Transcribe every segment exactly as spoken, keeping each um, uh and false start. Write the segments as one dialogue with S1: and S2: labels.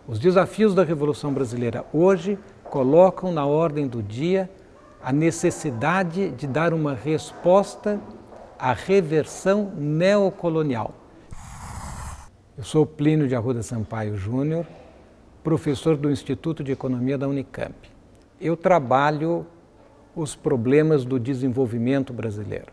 S1: Os desafios da Revolução Brasileira hoje colocam na ordem do dia a necessidade de dar uma resposta à reversão neocolonial. Eu sou Plínio de Arruda Sampaio Júnior, professor do Instituto de Economia da Unicamp. Eu trabalho os problemas do desenvolvimento brasileiro.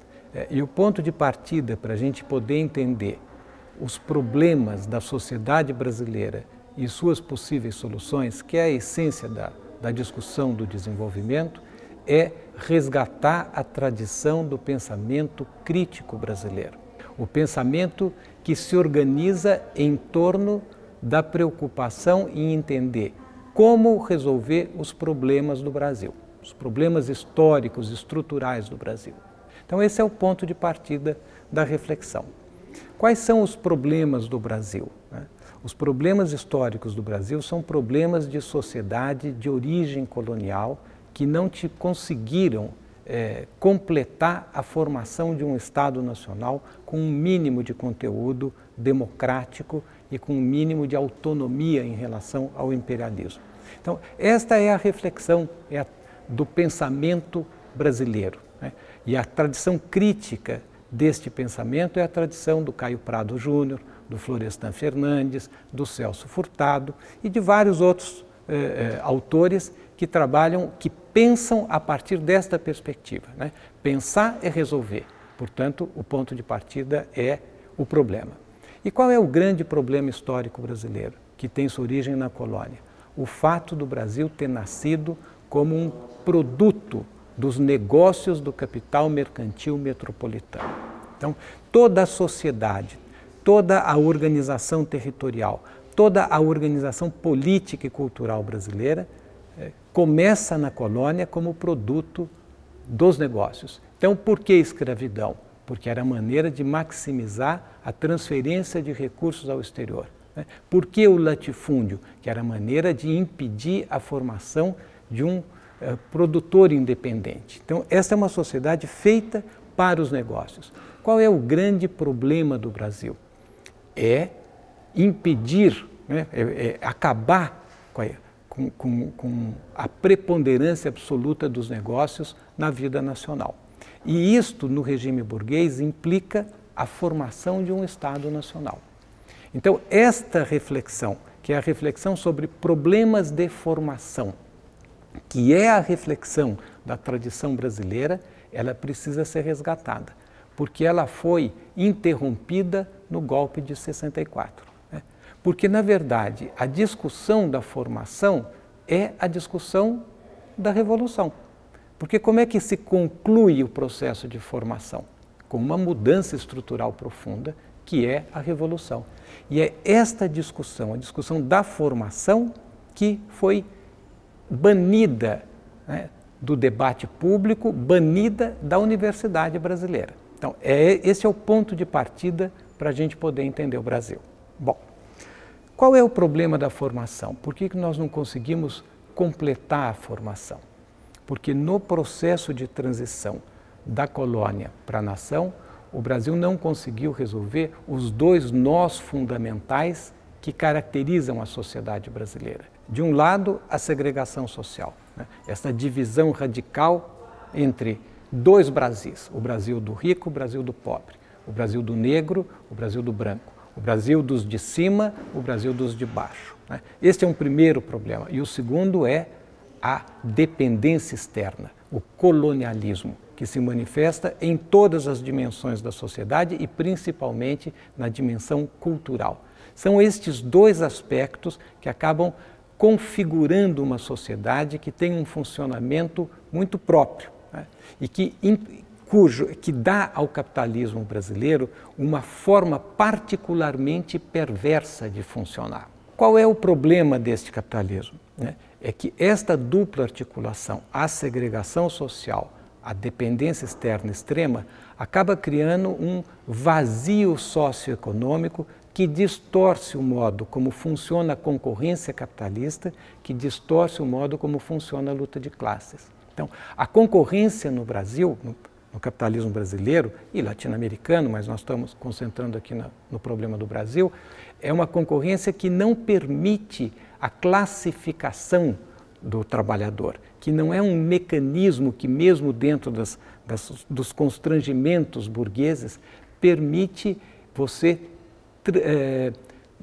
S1: E o ponto de partida para a gente poder entender os problemas da sociedade brasileira e suas possíveis soluções, que é a essência da, da discussão do desenvolvimento, é resgatar a tradição do pensamento crítico brasileiro. O pensamento que se organiza em torno da preocupação em entender como resolver os problemas do Brasil, os problemas históricos, estruturais do Brasil. Então esse é o ponto de partida da reflexão. Quais são os problemas do Brasil? Os problemas históricos do Brasil são problemas de sociedade de origem colonial que não te conseguiram é, completar a formação de um Estado nacional com um mínimo de conteúdo democrático e com um mínimo de autonomia em relação ao imperialismo. Então, esta é a reflexão é a, do pensamento brasileiro, né? E a tradição crítica deste pensamento é a tradição do Caio Prado Júnior, do Florestan Fernandes, do Celso Furtado e de vários outros eh, eh, autores que trabalham, que pensam a partir desta perspectiva, né? Pensar é resolver, portanto, o ponto de partida é o problema. E qual é o grande problema histórico brasileiro, que tem sua origem na colônia? O fato do Brasil ter nascido como um produto dos negócios do capital mercantil metropolitano. Então, toda a sociedade, toda a organização territorial, toda a organização política e cultural brasileira eh, começa na colônia como produto dos negócios. Então, por que escravidão? Porque era a maneira de maximizar a transferência de recursos ao exterior. Né? Por que o latifúndio? Que era a maneira de impedir a formação de um eh, produtor independente. Então, essa é uma sociedade feita para os negócios. Qual é o grande problema do Brasil? É impedir, né, é, é acabar com, com, com a preponderância absoluta dos negócios na vida nacional. E isto, no regime burguês, implica a formação de um Estado nacional. Então, esta reflexão, que é a reflexão sobre problemas de formação, que é a reflexão da tradição brasileira, ela precisa ser resgatada, porque ela foi interrompida no golpe de sessenta e quatro. Né? Porque, na verdade, a discussão da formação é a discussão da Revolução. Porque como é que se conclui o processo de formação? Com uma mudança estrutural profunda, que é a Revolução. E é esta discussão, a discussão da formação, que foi banida, né, do debate público, banida da universidade brasileira. Então, é, esse é o ponto de partida para a gente poder entender o Brasil. Bom, qual é o problema da formação? Por que que nós não conseguimos completar a formação? Porque no processo de transição da colônia para a nação, o Brasil não conseguiu resolver os dois nós fundamentais que caracterizam a sociedade brasileira. De um lado, a segregação social, né? Essa divisão radical entre dois Brasis, o Brasil do rico, o Brasil do pobre, o Brasil do negro, o Brasil do branco, o Brasil dos de cima, o Brasil dos de baixo. Né? Este é um primeiro problema. E o segundo é a dependência externa, o colonialismo, que se manifesta em todas as dimensões da sociedade e principalmente na dimensão cultural. São estes dois aspectos que acabam configurando uma sociedade que tem um funcionamento muito próprio, né? E que, cujo, que dá ao capitalismo brasileiro uma forma particularmente perversa de funcionar. Qual é o problema deste capitalismo? Né? É que esta dupla articulação, a segregação social, a dependência externa extrema, acaba criando um vazio socioeconômico que distorce o modo como funciona a concorrência capitalista, que distorce o modo como funciona a luta de classes. Então, a concorrência no Brasil, no capitalismo brasileiro e latino-americano, mas nós estamos concentrando aqui no, no problema do Brasil, é uma concorrência que não permite a classificação do trabalhador, que não é um mecanismo que mesmo dentro das, das, dos constrangimentos burgueses permite você é,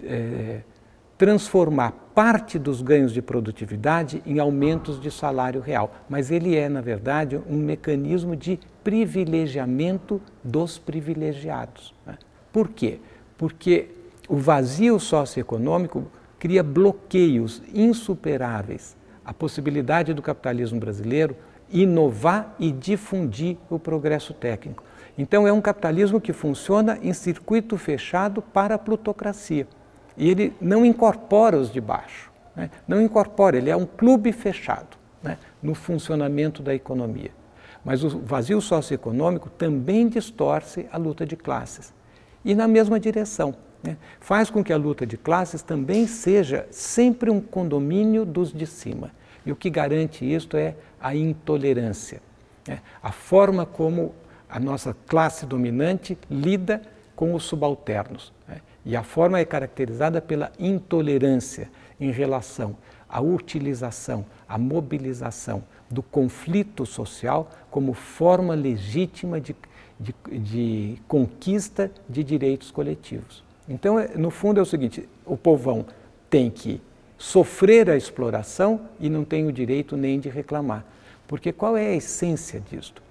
S1: é, transformar parte dos ganhos de produtividade em aumentos de salário real, mas ele é, na verdade, um mecanismo de privilegiamento dos privilegiados. Né? Por quê? Porque o vazio socioeconômico cria bloqueios insuperáveis à possibilidade do capitalismo brasileiro inovar e difundir o progresso técnico. Então é um capitalismo que funciona em circuito fechado para a plutocracia. E ele não incorpora os de baixo, né? Não incorpora, ele é um clube fechado, né, no funcionamento da economia. Mas o vazio socioeconômico também distorce a luta de classes. E na mesma direção, né, faz com que a luta de classes também seja sempre um condomínio dos de cima. E o que garante isto é a intolerância, né, a forma como a nossa classe dominante lida com os subalternos. Né? E a forma é caracterizada pela intolerância em relação à utilização, à mobilização do conflito social como forma legítima de, de, de conquista de direitos coletivos. Então, no fundo é o seguinte, o povão tem que sofrer a exploração e não tem o direito nem de reclamar. Porque qual é a essência disto?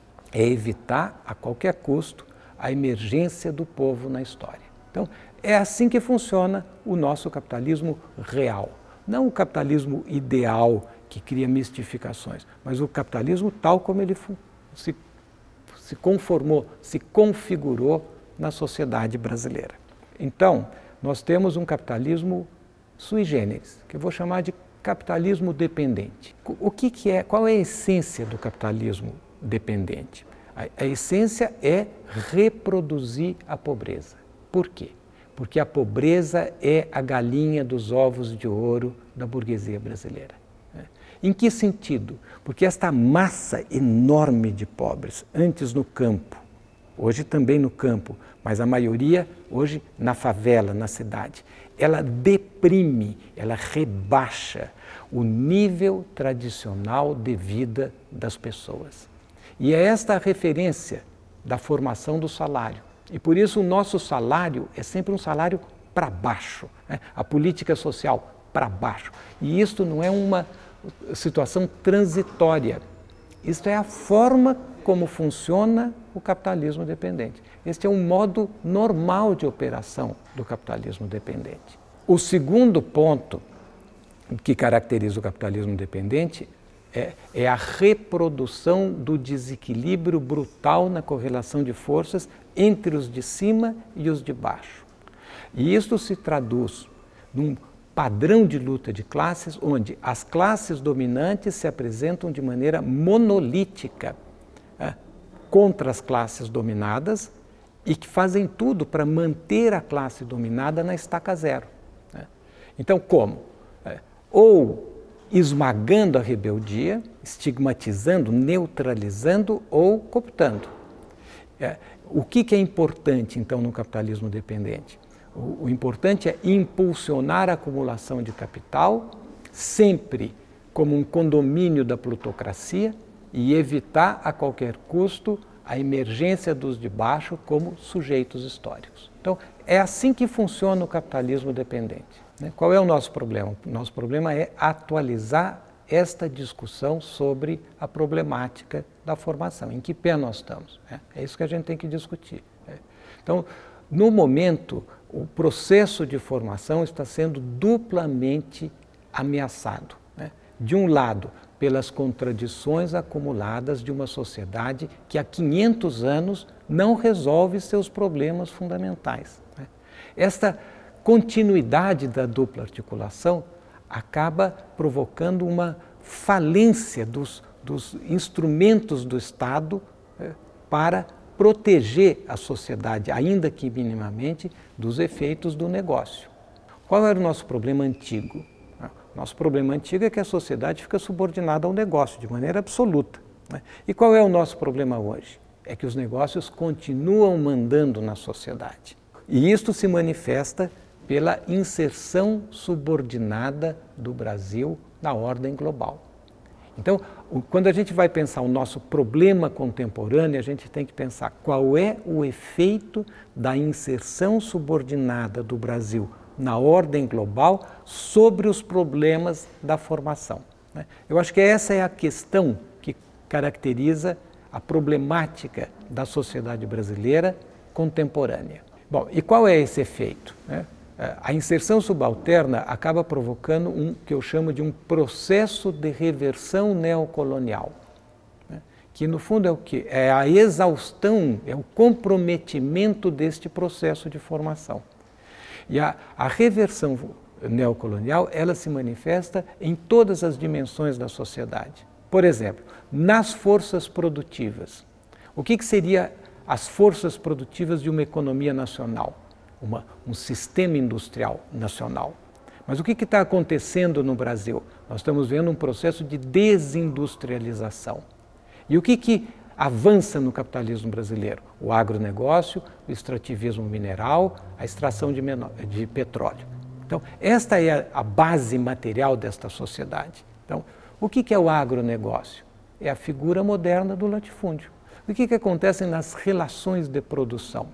S1: É evitar a qualquer custo a emergência do povo na história. Então, é assim que funciona o nosso capitalismo real. Não o capitalismo ideal que cria mistificações, mas o capitalismo tal como ele se, se conformou, se configurou na sociedade brasileira. Então, nós temos um capitalismo sui generis, que eu vou chamar de capitalismo dependente. O que, que é, qual é a essência do capitalismo dependente? A, a essência é reproduzir a pobreza. Por quê? Porque a pobreza é a galinha dos ovos de ouro da burguesia brasileira. Em que sentido? Porque esta massa enorme de pobres, antes no campo, hoje também no campo, mas a maioria hoje na favela, na cidade, ela deprime, ela rebaixa o nível tradicional de vida das pessoas. E é esta a referência da formação do salário. E por isso o nosso salário é sempre um salário para baixo, né? A política social para baixo. E isto não é uma situação transitória. Isto é a forma como funciona o capitalismo dependente. Este é um modo normal de operação do capitalismo dependente. O segundo ponto que caracteriza o capitalismo dependente é, é a reprodução do desequilíbrio brutal na correlação de forças entre os de cima e os de baixo. E isto se traduz num padrão de luta de classes onde as classes dominantes se apresentam de maneira monolítica é, contra as classes dominadas e que fazem tudo para manter a classe dominada na estaca zero. Né? Então, como? É, ou esmagando a rebeldia, estigmatizando, neutralizando ou cooptando. É, o que, que é importante, então, no capitalismo dependente? O, o importante é impulsionar a acumulação de capital, sempre como um condomínio da plutocracia, e evitar a qualquer custo a emergência dos de baixo como sujeitos históricos. Então, é assim que funciona o capitalismo dependente. Né? Qual é o nosso problema? O nosso problema é atualizar esta discussão sobre a problemática da formação. Em que pé nós estamos? Né? É isso que a gente tem que discutir. Né? Então, no momento, o processo de formação está sendo duplamente ameaçado. Né? De um lado, pelas contradições acumuladas de uma sociedade que há quinhentos anos não resolve seus problemas fundamentais. Né? Esta continuidade da dupla articulação acaba provocando uma falência dos, dos instrumentos do Estado né, para proteger a sociedade, ainda que minimamente, dos efeitos do negócio. Qual era o nosso problema antigo? Nosso problema antigo é que a sociedade fica subordinada ao negócio, de maneira absoluta. Né? E qual é o nosso problema hoje? é que os negócios continuam mandando na sociedade. E isto se manifesta pela inserção subordinada do Brasil na ordem global. Então, quando a gente vai pensar o nosso problema contemporâneo, a gente tem que pensar qual é o efeito da inserção subordinada do Brasil na ordem global sobre os problemas da formação. Eu acho que essa é a questão que caracteriza a problemática da sociedade brasileira contemporânea. Bom, e qual é esse efeito? A inserção subalterna acaba provocando um que eu chamo de um processo de reversão neocolonial, né? Que no fundo é o quê? É a exaustão, é o comprometimento deste processo de formação. E a, a reversão neocolonial, ela se manifesta em todas as dimensões da sociedade. Por exemplo, nas forças produtivas. O que, que seria as forças produtivas de uma economia nacional? Uma, um sistema industrial nacional. Mas o que está acontecendo no Brasil? Nós estamos vendo um processo de desindustrialização. E o que, que avança no capitalismo brasileiro? O agronegócio, o extrativismo mineral, a extração de, de petróleo. Então, esta é a, a base material desta sociedade. Então, o que, que é o agronegócio? É a figura moderna do latifúndio. O que, que acontece nas relações de produção?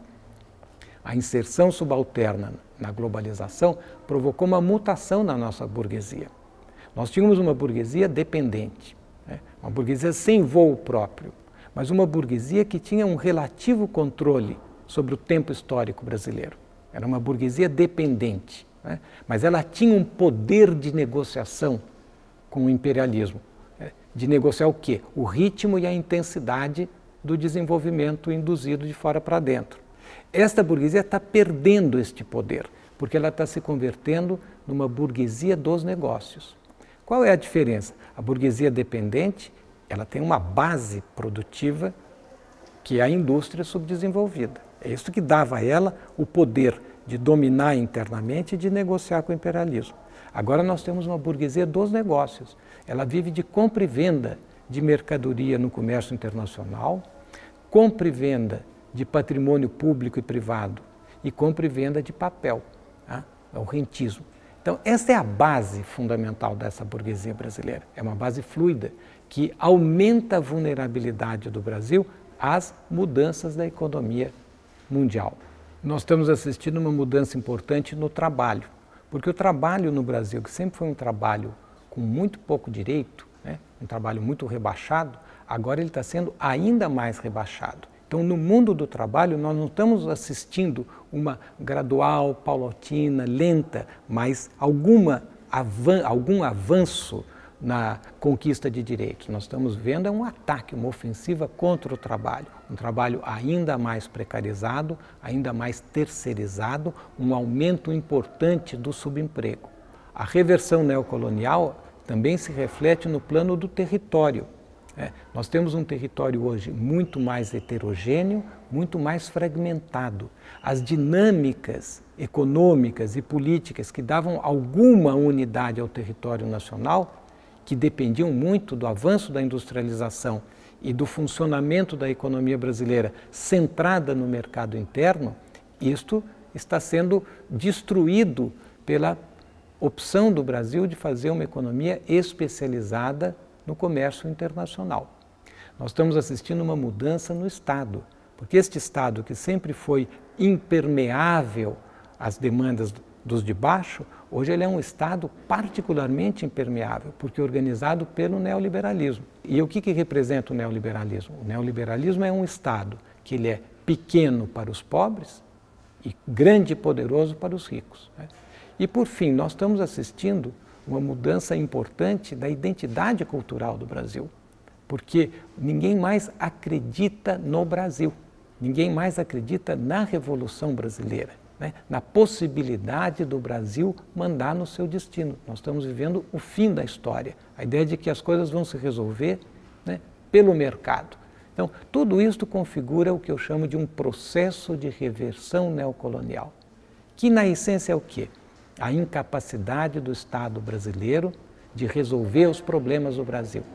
S1: A inserção subalterna na globalização provocou uma mutação na nossa burguesia. Nós tínhamos uma burguesia dependente, né? Uma burguesia sem voo próprio, mas uma burguesia que tinha um relativo controle sobre o tempo histórico brasileiro. Era uma burguesia dependente, né? Mas ela tinha um poder de negociação com o imperialismo. Né? De negociar o quê? O ritmo e a intensidade do desenvolvimento induzido de fora para dentro. Esta burguesia está perdendo este poder, porque ela está se convertendo numa burguesia dos negócios. Qual é a diferença? A burguesia dependente, ela tem uma base produtiva que é a indústria subdesenvolvida. É isso que dava a ela o poder de dominar internamente e de negociar com o imperialismo. Agora nós temos uma burguesia dos negócios. Ela vive de compra e venda de mercadoria no comércio internacional, compra e venda de patrimônio público e privado e compra e venda de papel, tá? É o rentismo. Então, essa é a base fundamental dessa burguesia brasileira. É uma base fluida que aumenta a vulnerabilidade do Brasil às mudanças da economia mundial. Nós estamos assistindo uma mudança importante no trabalho, porque o trabalho no Brasil, que sempre foi um trabalho com muito pouco direito, né? Um trabalho muito rebaixado, agora ele está sendo ainda mais rebaixado. Então, no mundo do trabalho, nós não estamos assistindo uma gradual, paulatina, lenta, mas alguma avan- algum avanço na conquista de direitos. Nós estamos vendo é um ataque, uma ofensiva contra o trabalho. Um trabalho ainda mais precarizado, ainda mais terceirizado, um aumento importante do subemprego. A reversão neocolonial também se reflete no plano do território. É, nós temos um território hoje muito mais heterogêneo, muito mais fragmentado. As dinâmicas econômicas e políticas que davam alguma unidade ao território nacional, que dependiam muito do avanço da industrialização e do funcionamento da economia brasileira centrada no mercado interno, isto está sendo destruído pela opção do Brasil de fazer uma economia especializada no comércio internacional. Nós estamos assistindo uma mudança no Estado, porque este Estado, que sempre foi impermeável às demandas dos de baixo, hoje ele é um Estado particularmente impermeável, porque é organizado pelo neoliberalismo. E o que, que representa o neoliberalismo? O neoliberalismo é um Estado que ele é pequeno para os pobres e grande e poderoso para os ricos, né? E, por fim, nós estamos assistindo uma mudança importante da identidade cultural do Brasil, porque ninguém mais acredita no Brasil, ninguém mais acredita na Revolução Brasileira, né? Na possibilidade do Brasil mandar no seu destino. Nós estamos vivendo o fim da história, a ideia de que as coisas vão se resolver, né, pelo mercado. Então, tudo isso configura o que eu chamo de um processo de reversão neocolonial, que na essência é o quê? A incapacidade do Estado brasileiro de resolver os problemas do Brasil.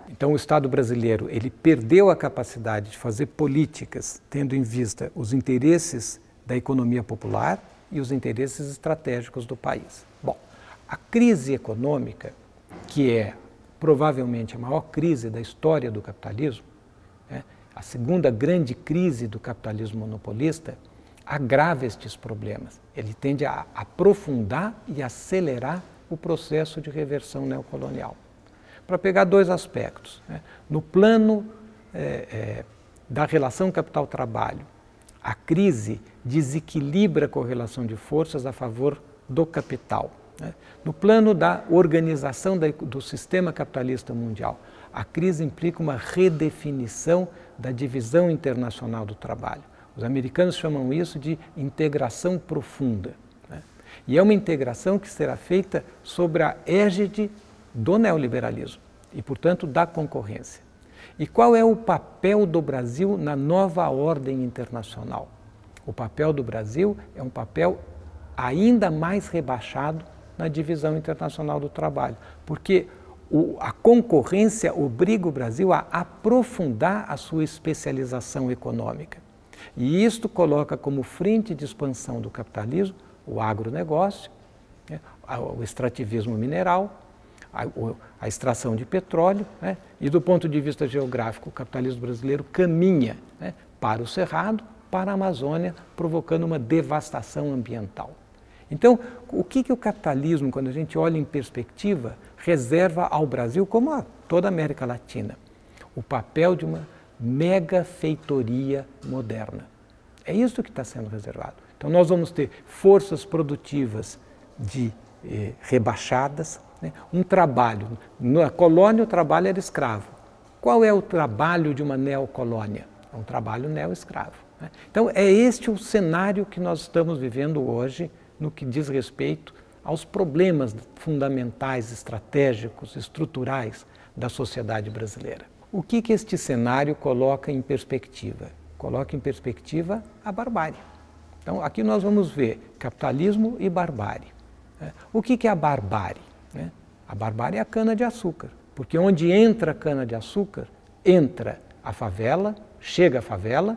S1: Então o Estado brasileiro ele perdeu a capacidade de fazer políticas tendo em vista os interesses da economia popular e os interesses estratégicos do país. Bom, a crise econômica, que é provavelmente a maior crise da história do capitalismo, né, a segunda grande crise do capitalismo monopolista, agrava estes problemas. Ele tende a aprofundar e acelerar o processo de reversão neocolonial. Para pegar dois aspectos, né? No plano é, é, da relação capital-trabalho, a crise desequilibra a correlação de forças a favor do capital. Né? No plano da organização da, do sistema capitalista mundial, a crise implica uma redefinição da divisão internacional do trabalho. Os americanos chamam isso de integração profunda. Né? E é uma integração que será feita sob a égide do neoliberalismo e, portanto, da concorrência. E qual é o papel do Brasil na nova ordem internacional? O papel do Brasil é um papel ainda mais rebaixado na divisão internacional do trabalho, porque o, a concorrência obriga o Brasil a aprofundar a sua especialização econômica. E isto coloca como frente de expansão do capitalismo o agronegócio, né, o extrativismo mineral, a, a extração de petróleo, né, e do ponto de vista geográfico, o capitalismo brasileiro caminha, né, para o Cerrado, para a Amazônia, provocando uma devastação ambiental. Então, o que, que o capitalismo, quando a gente olha em perspectiva, reserva ao Brasil, como a toda a América Latina? O papel de uma mega feitoria moderna. É isso que está sendo reservado. Então nós vamos ter forças produtivas de, eh, rebaixadas, né? Um trabalho. Na colônia o trabalho era escravo. Qual é o trabalho de uma neocolônia? É um trabalho neo-escravo. Né? Então é este o cenário que nós estamos vivendo hoje no que diz respeito aos problemas fundamentais, estratégicos, estruturais da sociedade brasileira. O que, que este cenário coloca em perspectiva? Coloca em perspectiva a barbárie. Então, aqui nós vamos ver capitalismo e barbárie. Né? O que, que é a barbárie? Né? A barbárie é a cana-de-açúcar, porque onde entra a cana-de-açúcar, entra a favela, chega a favela,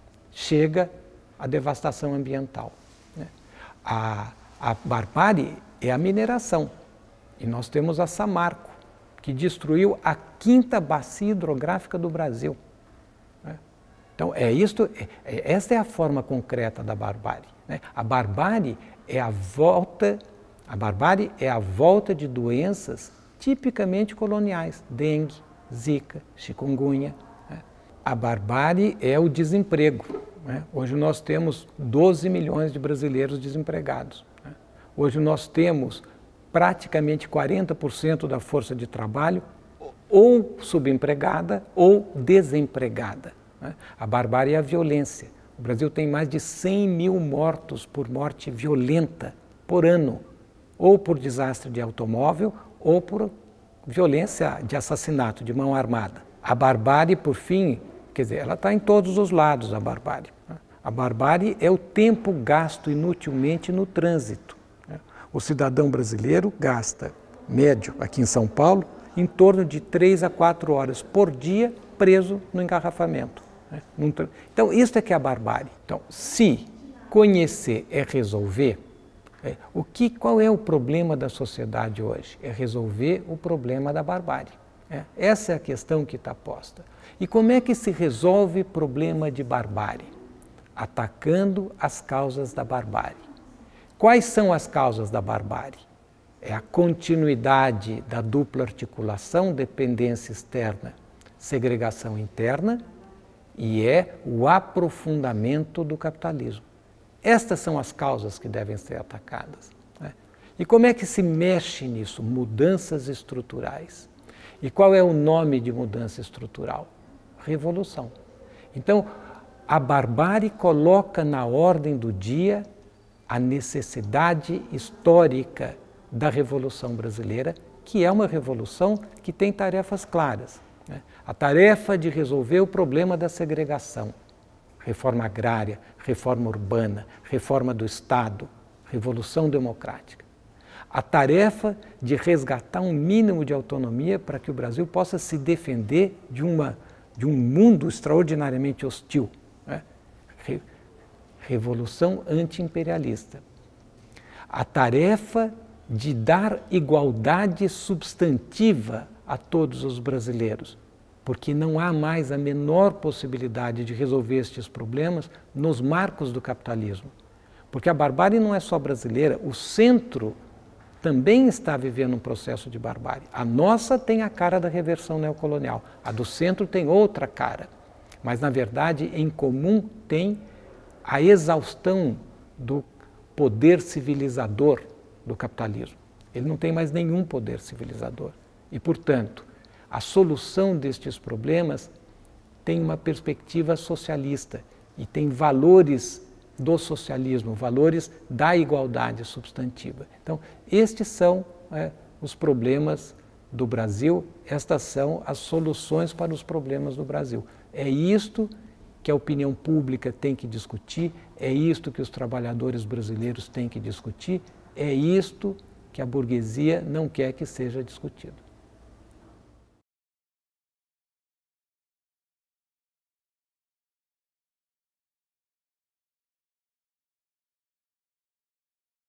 S1: chega a devastação ambiental. Né? A, a barbárie é a mineração, e nós temos a Samarco, que destruiu a quinta bacia hidrográfica do Brasil. Né? Então, é isto, é, é, esta é a forma concreta da barbárie. Né? A barbárie é a volta, a barbárie é a volta de doenças tipicamente coloniais, dengue, zika, chikungunya. Né? A barbárie é o desemprego. Né? Hoje nós temos doze milhões de brasileiros desempregados. Né? Hoje nós temos praticamente quarenta por cento da força de trabalho ou subempregada ou desempregada. Né? A barbárie é a violência. O Brasil tem mais de cem mil mortos por morte violenta por ano, ou por desastre de automóvel ou por violência de assassinato, de mão armada. A barbárie, por fim, quer dizer, ela está em todos os lados, a barbárie. Né? A barbárie é o tempo gasto inutilmente no trânsito. O cidadão brasileiro gasta, médio, aqui em São Paulo, em torno de três a quatro horas por dia preso no engarrafamento. Né? Então, isso é que é a barbárie. Então, se conhecer é resolver, é, o que, qual é o problema da sociedade hoje? É resolver o problema da barbárie. É, essa é a questão que está posta. E como é que se resolve problema de barbárie? Atacando as causas da barbárie. Quais são as causas da barbárie? É a continuidade da dupla articulação, dependência externa, segregação interna, e é o aprofundamento do capitalismo. Estas são as causas que devem ser atacadas. Né? E como é que se mexe nisso? Mudanças estruturais. E qual é o nome de mudança estrutural? Revolução. Então, a barbárie coloca na ordem do dia a necessidade histórica da Revolução Brasileira, que é uma revolução que tem tarefas claras. Né? A tarefa de resolver o problema da segregação, reforma agrária, reforma urbana, reforma do Estado, revolução democrática. a tarefa de resgatar um mínimo de autonomia para que o Brasil possa se defender de, uma, de um mundo extraordinariamente hostil. Né? Re, revolução anti-imperialista. A tarefa de dar igualdade substantiva a todos os brasileiros, porque não há mais a menor possibilidade de resolver estes problemas nos marcos do capitalismo. Porque a barbárie não é só brasileira, o centro também está vivendo um processo de barbárie. A nossa tem a cara da reversão neocolonial, a do centro tem outra cara. Mas, na verdade, em comum tem a exaustão do poder civilizador do capitalismo. Ele não tem mais nenhum poder civilizador. E, portanto, a solução destes problemas tem uma perspectiva socialista e tem valores do socialismo, valores da igualdade substantiva. Então, estes são é, os problemas do Brasil, estas são as soluções para os problemas do Brasil. É isto que a opinião pública tem que discutir, é isto que os trabalhadores brasileiros têm que discutir, é isto que a burguesia não quer que seja discutido.